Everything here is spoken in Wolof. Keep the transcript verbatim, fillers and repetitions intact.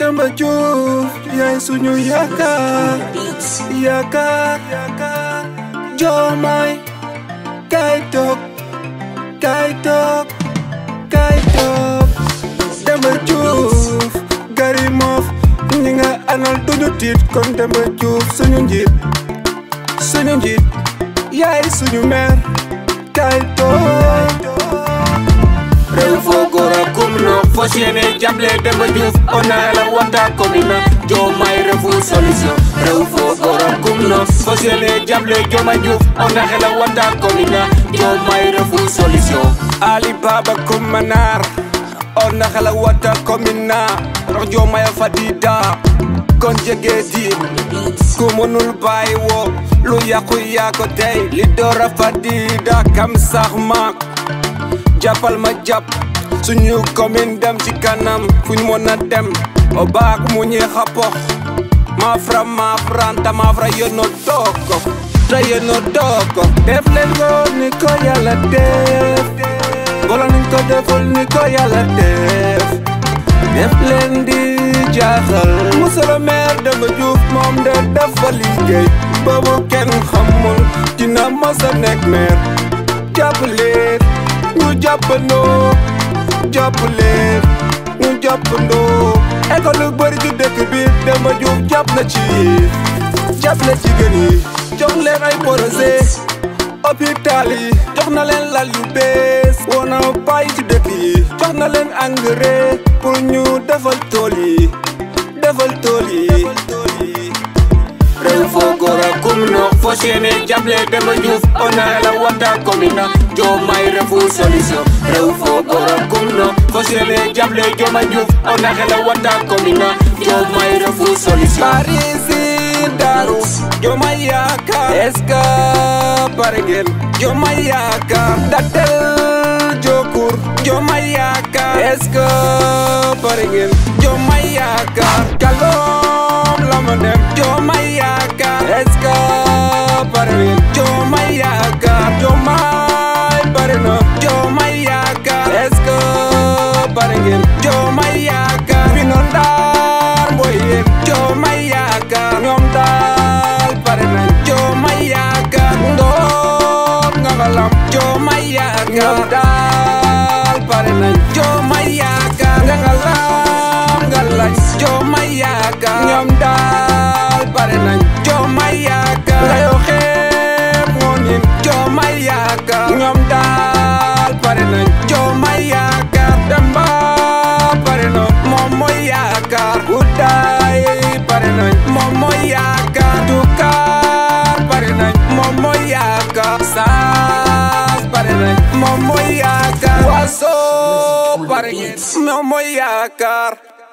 Demba Diouf yaay suñu yaakaar yaakaar yaakaar Diomaye kay toog kay toog kay toog Demba Diouf gari moof ñi nga anal duñu tiit kon Demba Diouf suñu njiit suñu njiit yaay suñu meer kay toog réew foo góor a kum no fas yéene jàppale Demba Diouf on a la wata commune Diomaye refu solution réew foo góor a kum no fas yéene jàppale Diomaye Diouf on a la wata commune Diomaye refu solution Ali Baba Kumanar on a la wata commune rox Diomaye fadida kon jege di ku mënul bàyyi woo lu yàqu yaa ko tey li doora fadida kam sax maak jàppal ma jàpp suñu commune dem ci kanam fuñ mën a dem o baak mu ñi xapox ma fra ma franta ma fra yono doko ta yono doko def leen ko ni ko yàlla def bolo niñ ko deful ni ko yàlla def def leen di jaaxal monsieur le maire Demba Diouf moom de dafa liggéey boobu kenn xamul dina mos a nekk maire jàpp leen ñu jàppandoo jàpp leen ñu jàppandoo école yu bëri ci dëkk bi Demba Diouf jàpp na ci jàpp na ci gën yi jox leen ay projet hôpital yi jox na leen lal yu bees woo na bàyyi ci dëkk yi jox na leen engrais pour ñu defal tool yi defal tool yi réew foo góor a kum no fas yéene jàppale Demba Diouf on a la wata commune Diomaye refu solution réew foo góor a kum no fas yéene jàppale Diomaye Diouf on a la wata commune Diomaye refu solution Parisi Daru Diomaye yaakaar est-ce que pare ngeen Diomaye yaakaar Datel Jokur Diomaye yaakaar est-ce que pare ngeen Diomaye yaakaar Kalom lama dem Diomaye yaakaar est-ce que pare ngeen Diomaye yaakaar Diomaye pare na Diomaye yaakaar est-ce que pare ngeen Diomaye yaakaar bi noon daar mboy yéen Diomaye yaakaar ñoom daal pare nañ Diomaye yaakaar ndoor nga ngalam Diomaye yaakaar ñoom daal pare nañ Diomaye yaakaar nga ngalam nga lañ Diomaye yaakaar ñoom daal pare nañ Diomaye yaakaar nga yoo xeeb moo nin Diomaye yaakaar ñoom daal pare nañ Diomaye yaakaar Demba pare na moom mooy yaakaar Goudaye pare nañ moom mooy yaakaar Toucar pare nañ moom mooy yaakaar Saas pare nañ moom mooy yaakaar Wasso pare ngeen moom mooy yaakaar